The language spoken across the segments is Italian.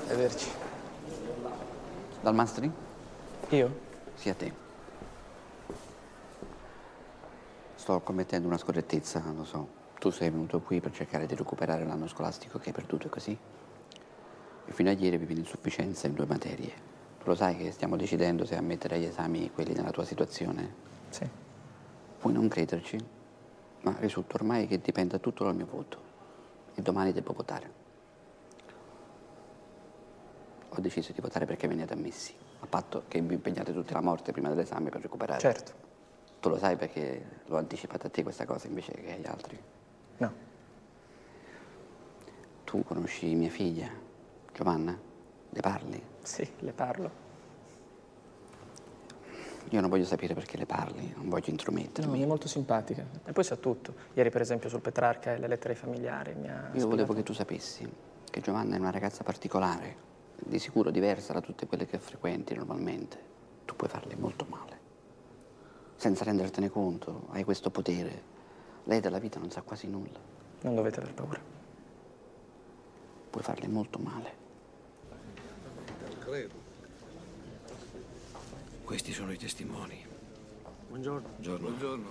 Arrivederci. Dal Mastri? Io? Sì, a te. Sto commettendo una scorrettezza, lo so. Tu sei venuto qui per cercare di recuperare l'anno scolastico che hai perduto, è così? E fino a ieri avevi l'insufficienza in 2 materie. Tu lo sai che stiamo decidendo se ammettere agli esami quelli nella tua situazione? Sì. Puoi non crederci, ma risulta ormai che dipenda tutto dal mio voto. E domani devo votare. Ho deciso di votare perché veniate ammessi, a patto che vi impegnate tutti alla morte prima dell'esame per recuperare. Certo. Tu lo sai perché l'ho anticipata a te questa cosa invece che agli altri? No. Tu conosci mia figlia, Giovanna? Le parli? Sì, le parlo. Io non voglio sapere perché le parli, non voglio intromettermi. No, mi è molto simpatica. E poi sa tutto. Ieri, per esempio, sul Petrarca e le lettere ai familiari mi ha Io volevo che tu sapessi che Giovanna è una ragazza particolare, di sicuro diversa da tutte quelle che frequenti normalmente. Tu puoi farle molto male. Senza rendertene conto, hai questo potere. Lei della vita non sa quasi nulla. Non dovete aver paura. Puoi farle molto male. Credo. Questi sono i testimoni. Buongiorno. Buongiorno. Buongiorno.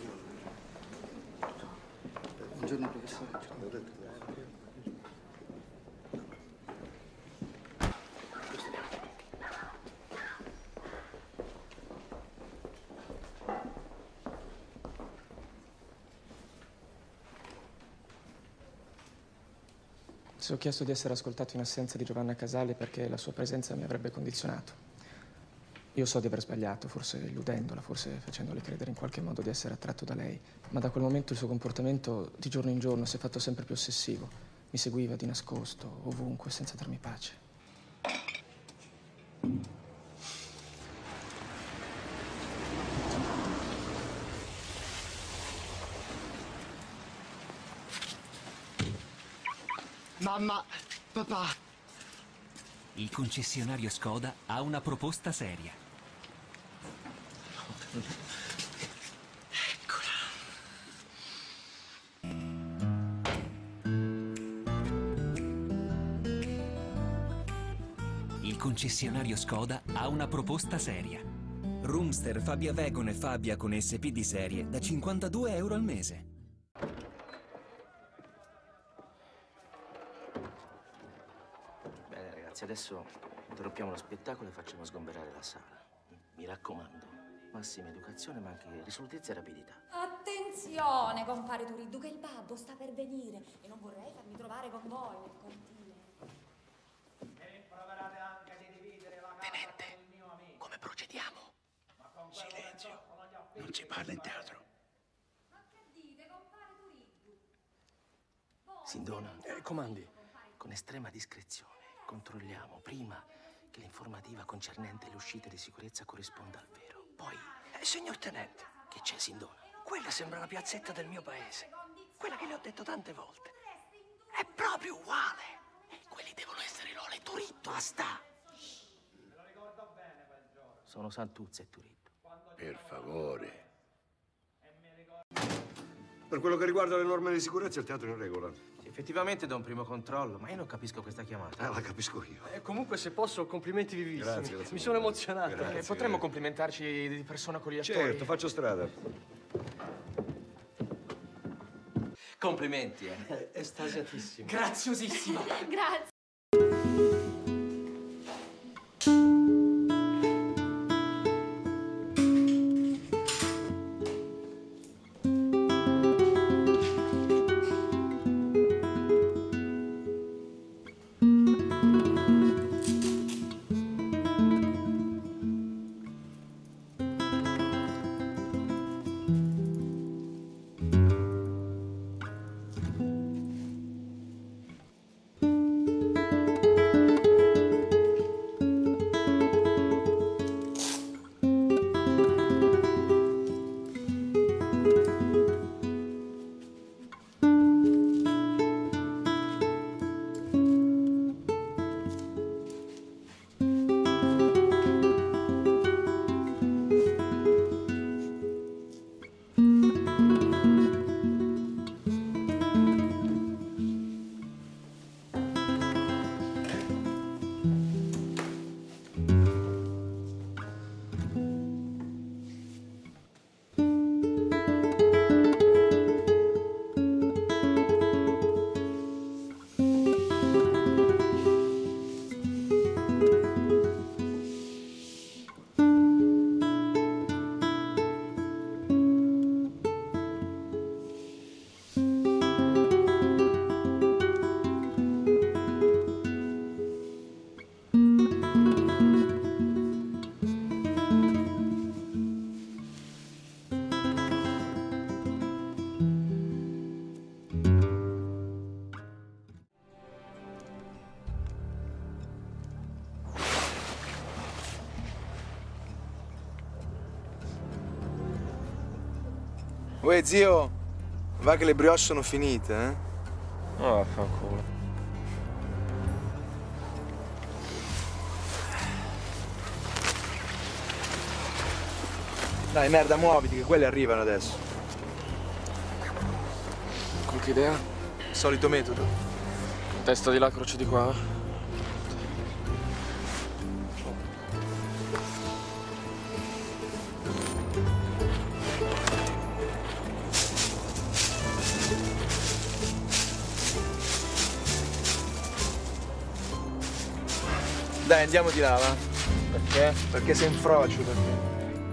Buongiorno, professore. Ho chiesto di essere ascoltato in assenza di Giovanna Casale perché la sua presenza mi avrebbe condizionato. Io so di aver sbagliato, forse illudendola, forse facendole credere in qualche modo di essere attratto da lei, ma da quel momento il suo comportamento di giorno in giorno si è fatto sempre più ossessivo. Mi seguiva di nascosto, ovunque, senza darmi pace. Mamma, papà. Il concessionario Skoda ha una proposta seria. Eccola. Il concessionario Skoda ha una proposta seria. Roomster Fabia Wagon e Fabia con SP di serie da 52 euro al mese. Bene ragazzi, adesso interrompiamo lo spettacolo e facciamo sgomberare la sala. Mi raccomando, massima educazione ma anche risolutezza e rapidità. Attenzione, compare Turiddu, che il babbo sta per venire e non vorrei farmi trovare con voi nel cortile. E proverate anche di dividere la casa con il mio amico. Come procediamo? Silenzio, non si parla in teatro. Ma che dite, compare Turiddu? Sindona, Comandi. con estrema discrezione controlliamo prima che l'informativa concernente le uscite di sicurezza corrisponda al vero. Poi, Signor Tenente, che c'è Sindona? quella sembra la piazzetta del mio paese. Quella che le ho detto tante volte. È proprio uguale. Quelli devono essere Lola e Turiddu. Basta! Me lo ricordo bene quel giorno. Sono Santuzza e Turiddu. Per favore. Per quello che riguarda le norme di sicurezza, il teatro è in regola. Sì, effettivamente da un primo controllo, ma io non capisco questa chiamata. La capisco io. Comunque, se posso, complimenti vivissimi. Grazie. Mi sono emozionato. Grazie. Potremmo complimentarci di persona con gli attori? Certo, faccio strada. Complimenti, Estasiatissimo. Graziosissima. Grazie. Uè, zio, va che le brioche sono finite, eh? Oh, fanculo. Dai, merda, muoviti, che quelle arrivano adesso. Qualche idea? Solito metodo. Testa di là, croce di qua. Dai, andiamo di là, va? Perché? Perché sei in frocio, perché?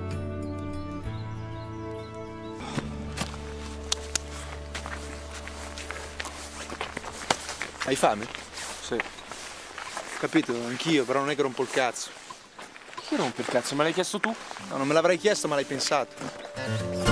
Hai fame? Sì. Capito, anch'io, però non è che rompo il cazzo. Chi rompe il cazzo? Me l'hai chiesto tu? No, non me l'avrei chiesto, ma l'hai pensato.